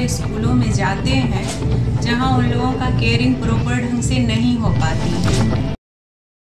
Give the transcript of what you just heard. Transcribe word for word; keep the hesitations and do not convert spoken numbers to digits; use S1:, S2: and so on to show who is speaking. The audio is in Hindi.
S1: स्कूलों में जाते हैं जहां उन लोगों का केयरिंग प्रॉपर ढंग से नहीं हो पाती है।